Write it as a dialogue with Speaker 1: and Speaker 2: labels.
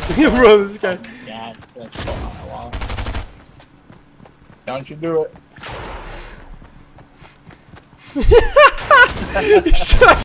Speaker 1: Bro, this guy.
Speaker 2: Yeah, that's so on a wall. Don't you do it.